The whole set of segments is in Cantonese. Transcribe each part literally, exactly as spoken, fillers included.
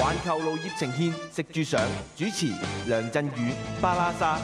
環球路業呈獻食住相，主持梁振宇、巴拉沙。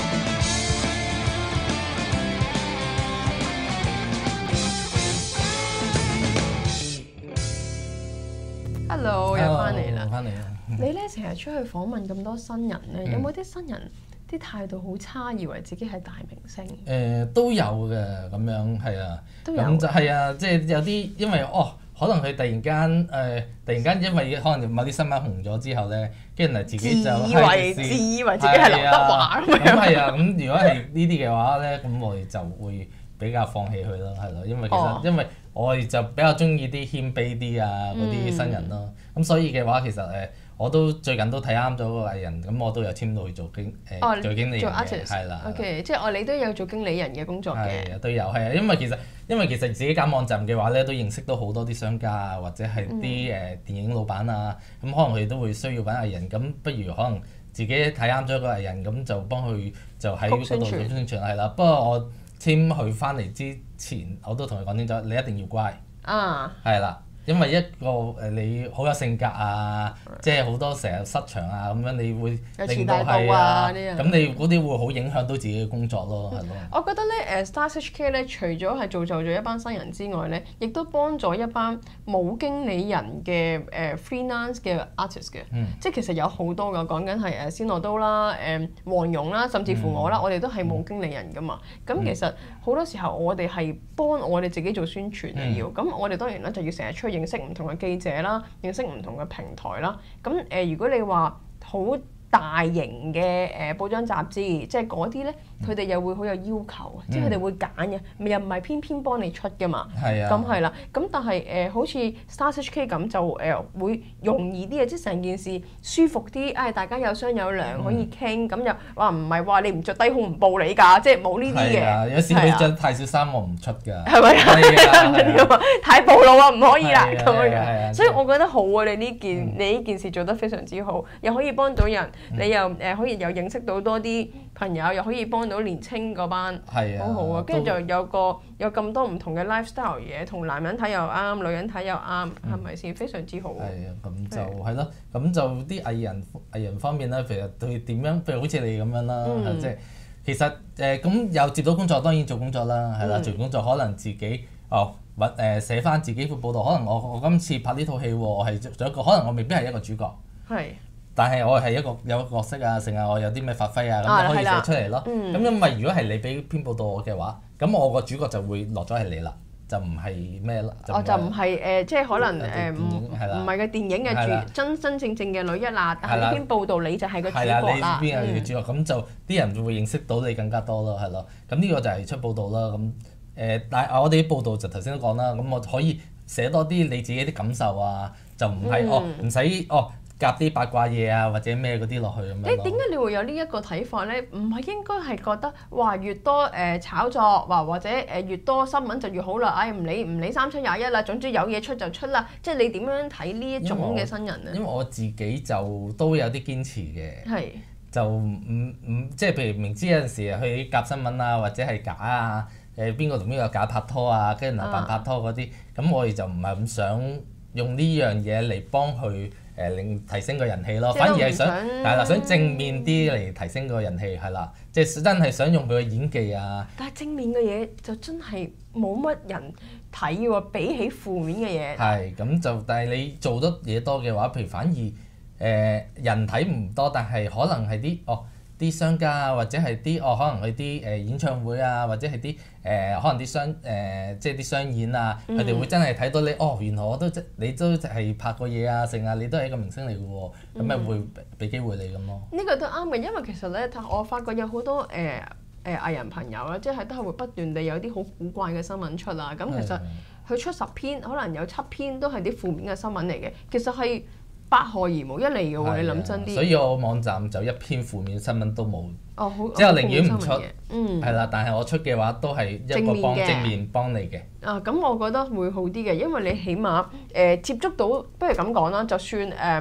Hello，又翻嚟啦。 翻嚟啦。 你咧成日出去訪問咁多新人咧，有冇啲新人啲態度好差，以為自己係大明星？ 誒都有嘅，咁樣係啊。 都有。 咁就係啊，即係有啲因為哦，可能佢突然間誒，突然間因為可能某啲新聞紅咗之後咧，跟住嚟自己就自以為自以為自己係劉德華咁樣。 咁係啊，咁如果係呢啲嘅話咧，咁我哋就會比較放棄佢咯，係咯，因為其實因為我哋就比較中意啲謙卑啲啊嗰啲新人咯。咁所以嘅話，其實誒。我都最近都睇啱咗個藝人，咁我都有簽到去做經誒做經理人嘅，係啦。 OK，即係我你都有做經理人嘅工作嘅。 係啊，都有係啊，因為其實因為其實自己搞網站嘅話咧，都認識到好多啲商家啊，或者係啲誒電影老闆啊，咁可能佢哋都會需要揾藝人，咁不如可能自己睇啱咗個藝人，咁就幫佢就喺嗰度做宣傳係啦。不過我簽佢翻嚟之前，我都同佢講清楚，你一定要乖啊，係啦。因為一個誒你好有性格啊，即係好多成日失場啊咁樣，你會令到係啊，咁你嗰啲會好影響到自己嘅工作咯，係咯。 我覺得咧誒 Stars H K 咧，除咗係造就咗一班新人之外咧，亦都幫咗一班冇經理人嘅誒 freelance 嘅 artist 嘅， 嗯、 即係其實有好多㗎，講緊係誒仙樂都啦、誒黃蓉啦，甚至乎我啦，嗯、我哋都係冇經理人㗎嘛。咁、嗯、其實好多時候我哋係幫我哋自己做宣傳嘅要，咁、嗯、我哋當然咧就要成日出去認識唔同嘅記者啦，認識唔同嘅平台啦。咁誒、呃，如果你話好大型嘅誒、呃、報章雜誌，即係嗰啲咧，佢哋又會好有要求，嗯、即係佢哋會揀嘅，又唔係偏偏幫你出㗎嘛。係啊。咁係啦。咁但係誒、呃，好似 Stars H K 咁就誒、呃、會容易啲嘅，即係成件事舒服啲。誒、哎，大家有商有量可以傾，咁、嗯、又話唔係話你唔着低胸唔報你㗎，即係冇呢啲嘅。 係啊，有時佢着太少衫我唔出㗎。 係咪啊？太暴露啊，唔可以啦咁樣。 啊、 所以我覺得好啊，你呢件、嗯、你呢件事做得非常之好，又可以幫到人。你又誒可以又認識到多啲朋友，又可以幫到年青嗰班，係啊，好好啊。跟住就有個有咁多唔同嘅 lifestyle 嘢，同男人睇又啱，女人睇又啱，係咪先？非常之好。係啊，咁就係咯，咁就啲藝人藝人方面咧，其實佢點樣？譬如好似你咁樣啦，嗯、即係其實誒咁又接到工作，當然做工作啦，係啦，做完工作可能自己哦揾誒寫翻自己份報道，可能我我今次拍呢套戲，我係做一個，可能我未必係一個主角。係。但係我係一個有個角色啊，成日我有啲咩發揮啊，咁可以寫出嚟咯。咁、嗯、因為如果係你俾篇報道我嘅話，咁我個主角就會落咗係你啦，就唔係咩啦。我就唔係誒，即係可能誒唔唔係個電影嘅主，真真正正嘅女一啦。但係呢篇報道你就係個主角啦。係啦，你邊係個主角，咁、嗯、就啲人就會認識到你更加多咯，係咯。咁呢個就係出報道啦。咁誒、呃，但係我哋啲報道就頭先都講啦，咁我可以寫多啲你自己啲感受啊，就唔係、嗯、哦，唔使哦。夾啲八卦嘢啊，或者咩嗰啲落去咁樣。誒點解你會有呢一個睇法咧？唔係應該係覺得哇越多誒、呃、炒作，話或者誒、呃、越多新聞就越好啦。唉、哎，唔理唔理三七廿一啦，總之有嘢出就出啦。即係你點樣睇呢一種嘅新人咧？因為我自己就都有啲堅持嘅。係。就唔唔即係譬如明知有陣時去夾新聞啊，或者係假啊，誒邊個同邊個假拍拖啊，跟住嗱扮拍拖嗰啲，咁、啊、我哋就唔係咁想用呢樣嘢嚟幫佢。誒令提升個人氣咯，反而係想係啦，想正面啲嚟提升個人氣係啦，即係真係想用佢嘅演技啊。但係正面嘅嘢就真係冇乜人睇喎，比起負面嘅嘢。係咁就，但係你做得嘢多嘅話，譬如反而誒、呃、人睇唔多，但係可能係啲哦。啲商家啊，或者係啲哦，可能去啲誒演唱會啊，或者係啲誒可能啲商誒、呃、即係啲商演啊，佢哋、嗯、會真係睇到你哦，原來我都即你都係拍過嘢啊，成啊，你都係一個明星嚟嘅喎，咁咪、嗯、會俾機會你咁咯。呢個都啱嘅，因為其實咧，我發覺有好多誒誒、呃呃、藝人朋友啦，即係都係會不斷地有啲好古怪嘅新聞出啊。咁其實佢出十篇，可能有七篇都係啲負面嘅新聞嚟嘅，其實係百害而無一利嘅喎，你諗真啲。所以我網站就一篇負面新聞都冇，哦、好即係我寧願唔出，嗯，係啦。但係我出嘅話都係一個幫正面幫你嘅。啊，咁我覺得會好啲嘅，因為你起碼誒、呃、接觸到，不如咁講啦，就算誒。呃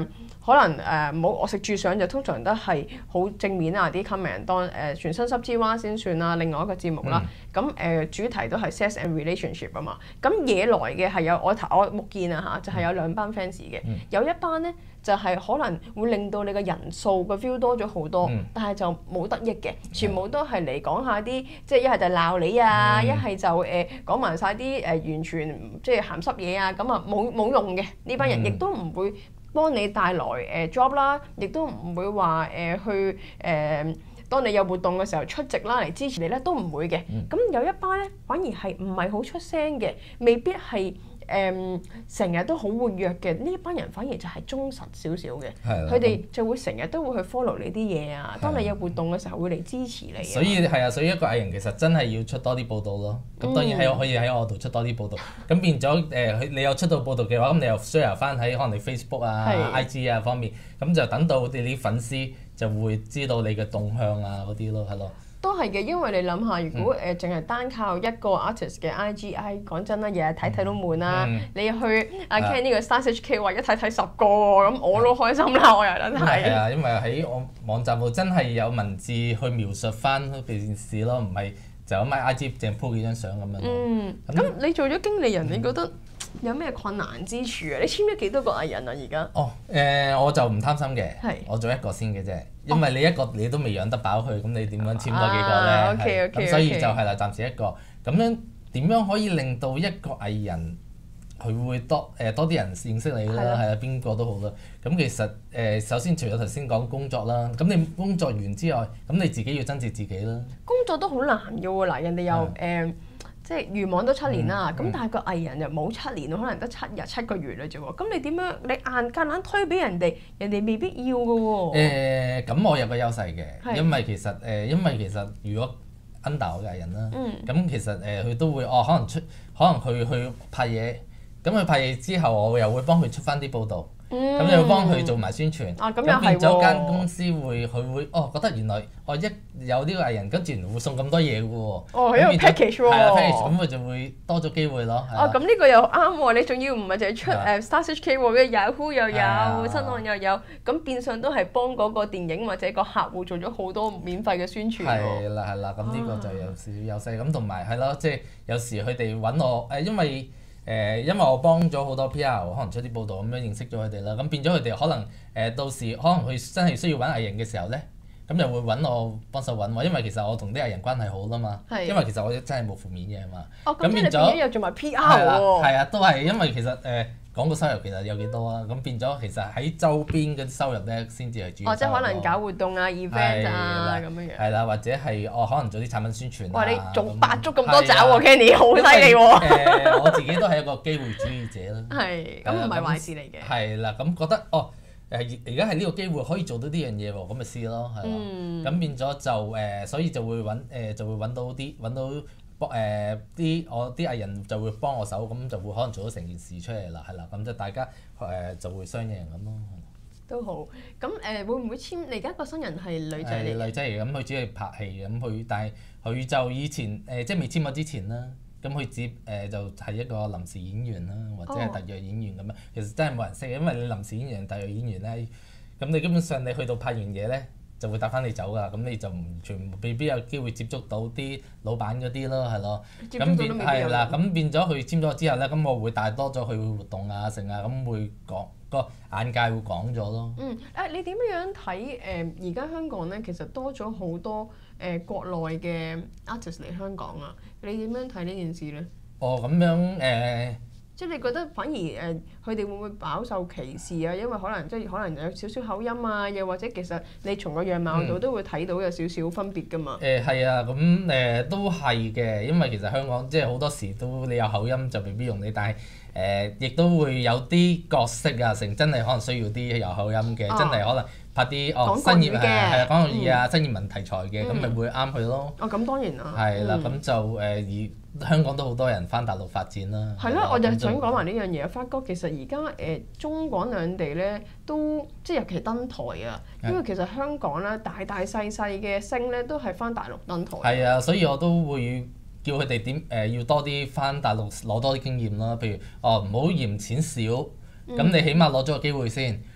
可能誒冇、呃、我食住相就通常都係好正面啊啲 comment， 當誒、呃、全身濕之蛙先算啦，另外一個節目啦。咁誒、嗯呃、主題都係 sex and relationship 啊嘛。咁惹來嘅係有我頭我目見啊嚇，就係、是、有兩班 fans 嘅，嗯、有一班咧就係、是、可能會令到你嘅人數個 view 多咗好多，嗯、但係就冇得益嘅，全部都係嚟講下啲即係一係就鬧你啊，一係、嗯、就誒講埋晒啲誒完全即係鹹濕嘢啊，咁啊冇冇用嘅呢班人，亦都唔會幫你帶來誒、呃、job 啦，亦都唔會話誒、呃、去誒、呃、當你有活動嘅時候出席啦嚟支持你咧，都唔會嘅。咁、嗯、有一班咧反而係唔係好出聲嘅，未必係誒成日都好活躍嘅，呢一班人反而就係忠實少少嘅，佢哋的就會成日都會去 follow 你啲嘢啊，當你有活動嘅時候會嚟支持你。所以係啊，所以一個藝人其實真係要出多啲報導咯。咁當然喺可以喺我度出多啲報導，咁、嗯、變咗誒、呃，你有出到報導嘅話，咁你又 share 翻喺可能你 Facebook 啊、的 I G 啊方面，咁就等到你啲粉絲就會知道你嘅動向啊嗰啲咯，係咯。 都係嘅，因為你諗下，如果誒淨係單靠一個 artist 嘅 I G I， 講真啦，日日睇睇都悶啦。嗯、你去阿 Ken 呢個 Stars H K 話一睇睇十個喎，咁我都開心啦，我又得睇。係啊， 因為喺我網站度真係有文字去描述翻件事咯，唔係就咁喺 I G 淨係 po 幾張相咁樣。嗯，咁那你做咗經理人，你覺得有咩困難之處啊？你簽咗幾多個藝人啊？而家？ 哦，誒、呃，我就唔貪心嘅， 係我做一個先嘅啫。因為你一個你都未養得飽佢，咁你點樣簽多幾個咧？咁、 okay, okay, okay. 所以就係啦，暫時一個。咁樣點樣可以令到一個藝人佢會多誒、呃、多啲人認識你啦？係啊，邊個都好啦。咁其實誒、呃，首先除咗頭先講工作啦，咁你工作完之外，咁你自己要增值自己啦。 工作都好難嘅喎，嗱，人哋又誒。即係漁網都七年啦，咁、嗯嗯、但係個藝人又冇七年，可能得七日七個月啦啫喎。咁你點樣？你硬夾硬推俾人哋，人哋未必要嘅喎。誒， 咁我有個優勢嘅，是因為其實誒、呃，因為其實如果 under 我嘅藝人啦，咁、嗯、其實誒佢、呃、都會哦，可能出，可能佢去拍嘢，咁佢拍嘢之後，我又會幫佢出翻啲報導。咁又要幫佢做埋宣傳，咁變咗間公司會佢會哦覺得原來我一有呢個藝人，跟住原來會送咁多嘢嘅喎， 哦，一個 package 喎，係啊 package，咁佢就會多咗機會咯。 哦，咁呢個又啱喎，你仲要唔係淨係出誒 Stars H K 喎，Yahoo 又有，新浪又有，咁變相都係幫嗰個電影或者個客戶做咗好多免費嘅宣傳喎。 係啦係啦，咁呢個就有少少優勢，咁同埋係咯，即係有時佢哋揾我誒，因為。誒、呃，因為我幫咗好多 P R，可能出啲報道咁樣認識咗佢哋啦，咁變咗佢哋可能誒、呃、到時可能佢真係需要揾藝人嘅時候咧，咁就會揾我幫手揾喎，因為其實我同啲藝人關係好啦嘛，是因為其實我真係冇負面嘅嘛。 哦，咁變咗又做埋 P R 喎。 係啊，都係因為其實誒。呃廣告收入其實有幾多啊？咁變咗其實喺周邊嗰啲收入咧，先至係主要。 哦，即係可能搞活動啊、event 啊咁樣樣。 係啦，或者係我可能做啲產品宣傳啊。 哇！你仲百足咁多爪喎，Kenny，好犀利喎。 誒，我自己都係一個機會主義者啦。 係，咁唔係壞事嚟嘅。 係啦，咁覺得哦，誒而家係呢個機會可以做到呢樣嘢喎，咁咪試咯，係咯。咁變咗就誒，所以就會揾誒，就會揾到啲揾到。幫誒啲我啲藝人就會幫我手，咁就會可能做咗成件事出嚟啦，係啦，咁就大家誒、呃、就會雙贏咁咯。 都好，咁誒、呃、會唔會簽？你而家個新人係女仔嚟？ 女仔嚟，咁佢只係拍戲嘅，咁佢但係佢就以前誒、呃、即係未簽我之前啦，咁佢只誒就係一個臨時演員啦，或者係特約演員咁樣。哦、其實真係冇人識，因為你臨時演員、特約演員咧，咁你基本上你去到拍完嘢咧，就會帶翻你走㗎，咁你就唔全部未必有機會接觸到啲老闆嗰啲咯，係咯。咁變係啦，咁變咗佢簽咗之後咧，咁我會帶多咗去活動啊，成啊，咁會講個眼界會廣咗咯。 嗯，誒你點樣睇誒？而家香港咧，其實多咗好多誒、呃、國內嘅 artist 嚟香港啊，你點樣睇呢件事咧？ 哦，咁樣誒。呃即係你覺得反而誒，佢哋會唔會飽受歧視啊？因為可能即係可能有少少口音啊，又或者其實你從個樣貌度都會睇到有少少分別㗎嘛。 誒係、嗯、啊，咁誒、呃、都係嘅，因為其實香港即係好多時都你有口音就未必用你，但係誒亦都會有啲角色啊，成真係可能需要啲有口音嘅，哦、真係可能拍啲哦新熱係係啊講粵語啊新熱文題材嘅，咁咪、嗯、會啱佢咯。 哦，咁當然啦。 係啦，咁就誒而。香港都好多人返大陸發展啦。 係咯的，我就想講埋呢樣嘢。發覺其實而家誒中港兩地咧都即係尤其登台啊，因為其實香港咧大大細細嘅星咧都係返大陸登台。係啊，所以我都會叫佢哋點誒要多啲返大陸攞多啲經驗啦。譬如哦，唔好嫌錢少，咁、嗯、你起碼攞咗個機會先。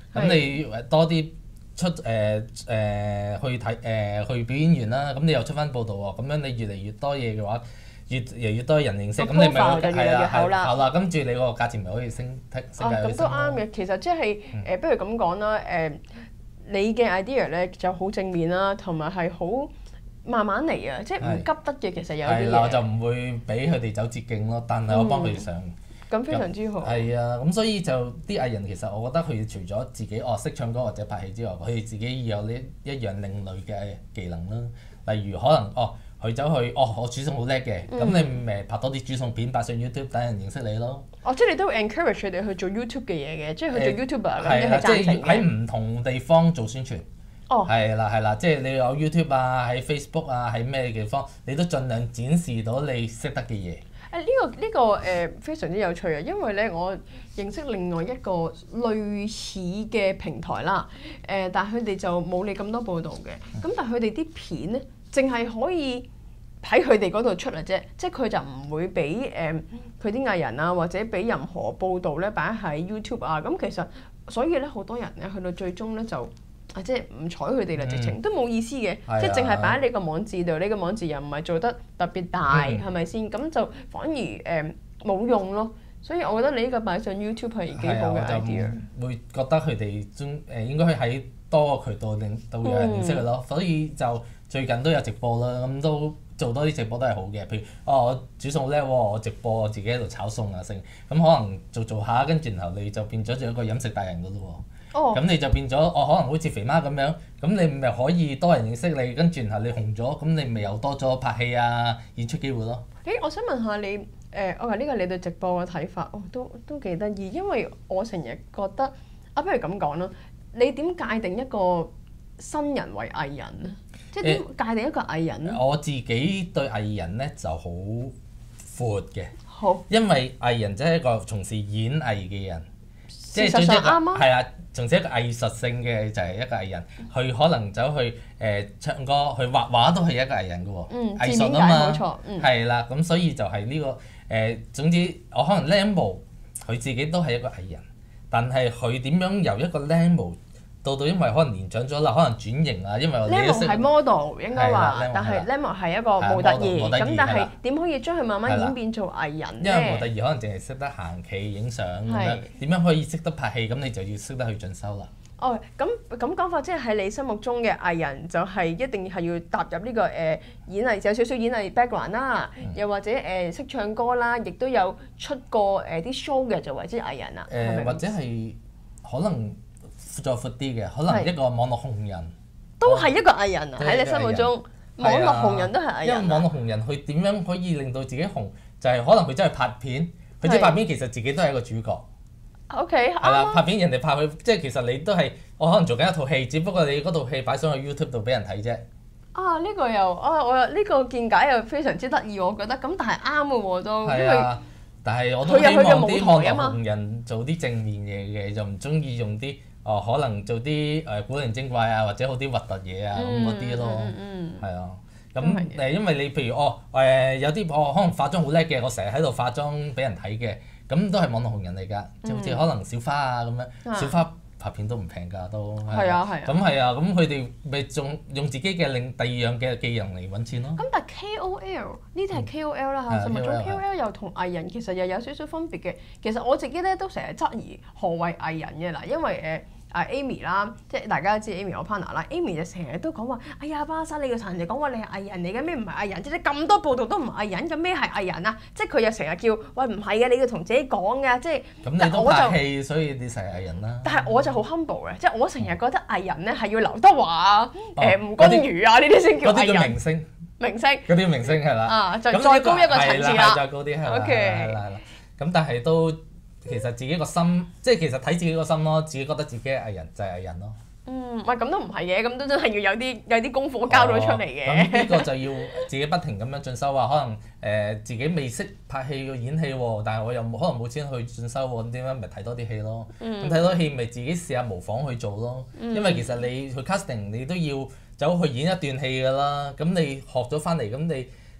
咁你多啲出誒誒、呃、去睇誒、呃、去表演完啦，咁你又出翻報道喎，咁樣你越嚟越多嘢嘅話，越嚟越多人認識，咁你咪係啦係啦，跟住你個價錢咪可以升升價。咁都啱嘅，其實即係誒，不如咁講啦，誒、呃，你嘅 idea 咧就好正面啦，同埋係好慢慢嚟啊，即係唔急得嘅。其實有啲嘢。係啦，我就唔會俾佢哋走捷徑咯，但係我幫佢哋上。 咁、嗯、非常之好。 係啊，咁所以就啲藝人其實我覺得佢除咗自己哦識唱歌或者拍戲之外，佢哋自己要有呢一樣另類嘅技能啦。例如可能哦。佢走去哦，我煮餸好叻嘅，咁、嗯、你咪拍多啲煮餸片，擺上 YouTube 等人認識你咯。 哦，即係你都 encourage 佢哋去做 YouTube 嘅嘢嘅，即係去做 YouTuber 咁、呃、樣係贊成嘅。 即係喺唔同地方做宣傳。哦。係啦係啦，即係你有 YouTube 啊，喺 Facebook 啊，喺咩地方，你都盡量展示到你識得嘅嘢。誒呢、 啊呢個呢、呢個誒、呃、非常之有趣啊，因為咧我認識另外一個類似嘅平台啦，誒、呃、但係佢哋就冇你咁多報導嘅，咁、嗯、但係佢哋啲片咧。淨係可以喺佢哋嗰度出嚟啫，即係佢就唔會俾誒佢啲藝人啊，或者俾任何報導咧擺喺 YouTube 啊。咁其實所以咧，好多人咧去到最終咧就啊，即係唔睬佢哋啦，直情、嗯、都冇意思嘅，嗯、即係淨係擺喺你個網誌度，你個網誌又唔係做得特別大，係咪先？咁就反而誒冇、呃、用咯。所以我覺得你呢個擺上 YouTube 係幾好嘅 idea。 會覺得佢哋中誒應該喺多個渠道令到有人認識佢咯，嗯、所以就。最近都有直播啦，咁都做多啲直播都係好嘅。譬如哦，我煮餸好叻喎，我直播我自己喺度炒餸啊，剩咁可能做做下，跟住然後你就變咗做一個飲食達人噶咯喎。哦。咁你就變咗，哦，可能好似肥媽咁樣，咁你咪可以多人認識你，跟住然後你紅咗，咁你咪又多咗拍戲啊、演出機會咯。 誒，我想問下你，誒、呃，我話呢個你對直播嘅睇法，哦，都都幾得意，因為我成日覺得，啊，不如咁講啦，你點界定一個新人為藝人咧？即係點界定一個藝人咧？ 我自己對藝人咧就好闊嘅， 好， 因為藝人即係一個從事演藝嘅人， 即係總之一個係啊，從事一個藝術性嘅就係一個藝人。佢可能走去誒、呃、唱歌，去畫畫都係一個藝人㗎喎， 嗯、 藝術啊嘛， 冇錯，嗯， 係啦，咁所以就係呢、這個誒、呃，總之我可能 Lambo 佢自己都係一個藝人，但係佢點樣由一個 Lambo到到因為可能年長咗啦，可能轉型啊，因為我哋都識。Lemon 係 model 應該話，但係 Lemon 係一個模特兒，咁但係點可以將佢慢慢演變做藝人咧？ 因為模特兒可能淨係識得行企影相咁樣，點樣可以識得拍戲？咁你就要識得去進修啦。 哦，咁咁講法，即係喺你心目中嘅藝人就係一定係要踏入呢個誒演藝，有少少演藝 background 啦，又或者誒識唱歌啦，亦都有出過誒啲 show 嘅就為之藝人啦。 誒或者係可能。再闊啲嘅，可能一個網絡紅人都係一個藝人啊！喺你心目中，網絡紅人都係藝人。 因為網絡紅人佢點樣可以令到自己紅？就係、是、可能佢真係拍片，佢即係拍片，其實自己都係一個主角。 OK， 係啦，拍片人哋拍佢，即係其實你都係我可能做緊一套戲，只不過你嗰套戲擺上去 YouTube 度俾人睇啫。 啊，呢、這個又啊，我呢、這個見解又非常之得意，我覺得咁，但係啱嘅喎都。係啊，但係我都希望啲網絡紅人做啲正面嘢嘅，就唔中意用啲。哦，可能做啲誒古靈精怪啊，或者好啲核突嘢啊咁嗰啲咯，係、嗯嗯、啊，咁誒、嗯，因為你譬如哦誒、呃、有啲我、哦、可能化妝好叻嘅，我成日喺度化妝俾人睇嘅，咁都係網絡紅人嚟㗎，就好似可能小花啊咁樣，嗯、小花拍片都唔平㗎都，係啊係啊，咁係啊，咁佢哋咪仲用自己嘅另第二樣嘅技能嚟揾錢咯。咁但係 K O L 呢啲係 K O L 啦嚇，甚至乎 K O L 又同藝人其實又有少少分別嘅。其實我自己咧都成日質疑何謂藝人嘅嗱，因為誒。呃啊 Amy 啦，即係大家都知 Amy 我 partner 啦 ，Amy 就成日都講話，哎呀巴沙你個陳就講話你係藝人嚟嘅，咩唔係藝人？即係咁多報道都唔係藝人，咁咩係藝人啊？即係佢又成日叫，喂唔係嘅，你要同自己講嘅，即係。 咁你都拍戲，所以你成日藝人啦。 但係我就好 humble 嘅，即係我成日覺得藝人咧係要劉德華啊、誒吳君如啊呢啲先叫藝人。 嗰啲叫明星。 明星。 嗰啲明星係啦。 啊，就再高一個層次啦。 再高啲係啦。 OK。 係啦係啦。咁但係都。其實自己個心，即係其實睇自己個心咯，自己覺得自己係藝人就係藝人咯。 嗯，喂，咁都唔係嘅，咁都真係要有啲有啲功課交咗出嚟嘅。 咁呢、哦、個就要自己不停咁樣進修啊，可能誒、呃、自己未識拍戲要演戲喎，但係我又可能冇錢去進修喎，咁點解咪睇多啲戲咯？咁睇、嗯、多戲咪自己試下模仿去做咯。嗯、因為其實你去 casting 你都要走去演一段戲㗎啦，咁你學咗翻嚟，咁你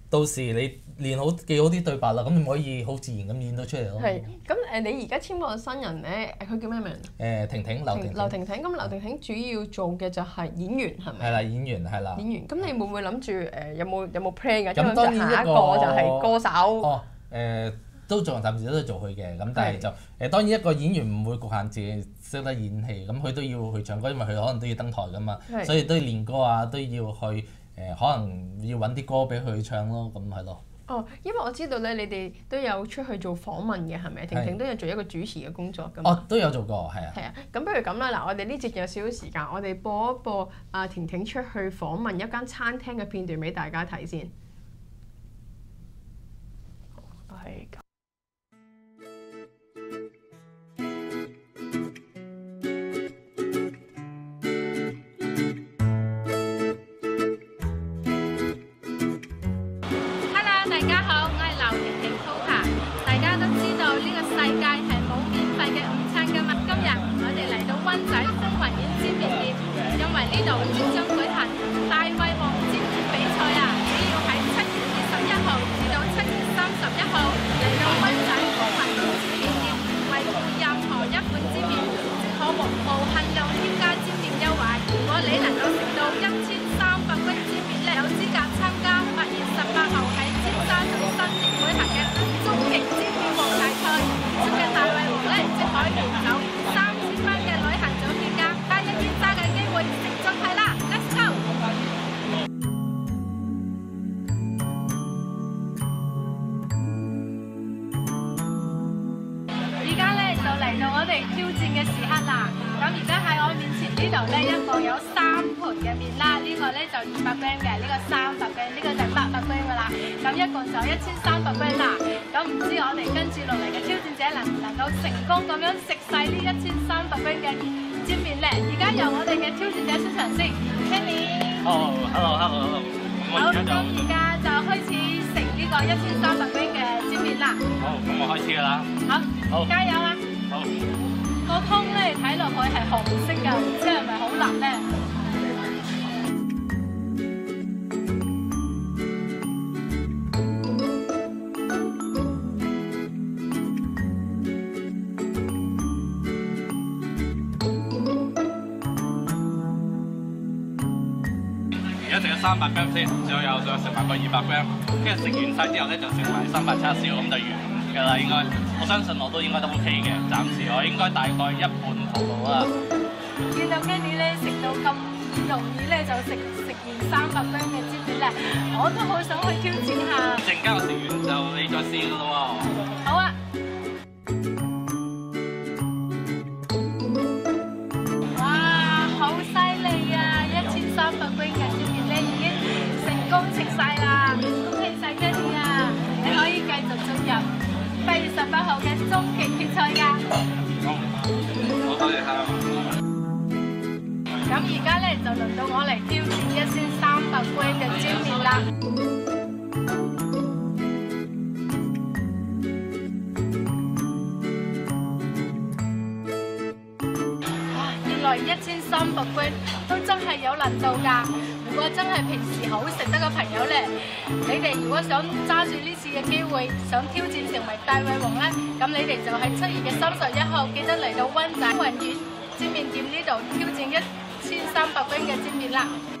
到時你練好記好啲對白啦，咁你可以好自然咁演到出嚟咯。 係，咁誒你而家簽個新人咧，佢叫咩名？ 誒婷婷，劉婷婷。 劉婷婷，咁劉婷婷主要做嘅就係演員係咪？ 係啦，演員係啦。 演員，咁你會唔會諗住誒有冇有冇 plan 㗎？ 咁當然下一個就係歌手。 哦，誒都仲暫時都做佢嘅，咁但係就誒當然一個演員唔會局限自己識得演戲，咁佢都要去唱歌，因為佢可能都要登台㗎嘛，所以都要練歌啊，都要去。誒可能要揾啲歌俾佢唱咯，咁係咯。 哦，因為我知道咧，你哋都有出去做訪問嘅，係咪？婷婷都有做一個主持嘅工作㗎嘛。 哦，都有做過，係啊。 係啊，咁不如咁啦，嗱，我哋呢節有少少時間，我哋播一播阿婷婷出去訪問一間餐廳嘅片段俾大家睇先。係咁。 大家好，我係劉婷婷 Coca。大家都知道呢個世界係冇免費嘅午餐㗎嘛。今日我哋嚟到灣仔風雲苑煎麵店，因為呢度即將舉行大胃王煎麵比賽啊！只要喺七月二十一號至到七月三十一號嚟到灣仔風雲苑煎麵店，為任何一款煎麵即可獲無限量添加煎麵優惠。如果你能夠食到一千三百杯煎麵咧，有資格參加八月十八號喺尖沙咀新店舉行嘅終極煎麵王大賽，出嘅大胃王咧，即可贏走三千蚊嘅旅行組券價，加一千揸嘅機會，食盡係啦 ，Let's go！ 而家咧就嚟到我哋挑戰嘅時刻啦，咁而家喺我面前呢度咧一個有三盤嘅麵啦，呢、這個咧就二百 gram 嘅，呢、這個三百 gram，呢個就八百 gram 噶啦，咁一共就一千三百 gram 啦。咁唔知我哋跟住落嚟嘅挑戰者能唔能夠成功咁樣食晒呢一千三百 gram 嘅煎麵咧？而家由我哋嘅挑戰者出場先 ，Kenny。 哦 ，hello，hello，hello。 好，咁而家就開始食呢個一千三百 gram 嘅煎麵啦。 好，咁我開始㗎啦。 好，好，加油啊！ 好。 個湯咧睇落去係紅色㗎，唔知係咪好辣咧？ 而家食咗三百 gram 先，仲有再食埋個二百 gram，跟住食完晒之後咧就食埋三百叉燒，咁就完㗎啦。應該我相信我都應該都 OK 嘅，暫時我應該大概一半頭腦啦。 見到 Kenny 咧食到咁容易咧就食食完三百 gram 嘅煎麵咧，我都好想去挑戰下。 陣間我食完就你再試㗎咯喎。 好啊！哇，好犀利啊！一千三百 gram 嘅煎麵咧已經成功食晒啦，恭喜晒 Kenny 啊！你可以繼續進入八月十八號嘅終極決賽㗎。 好，我多謝晒。 咁而家咧就輪到我嚟挑戰一千三百 gram 嘅煎麵啦。哇！原來一千三百 gram 都真係有難度㗎。如果真係平時好食得嘅朋友咧，你哋如果想揸住呢次嘅機會，想挑戰成為大胃王咧，咁你哋就喺七月嘅三十一號記得嚟到灣仔雲苑煎麵店呢度挑戰一千三百 gram 嘅煎麵啦。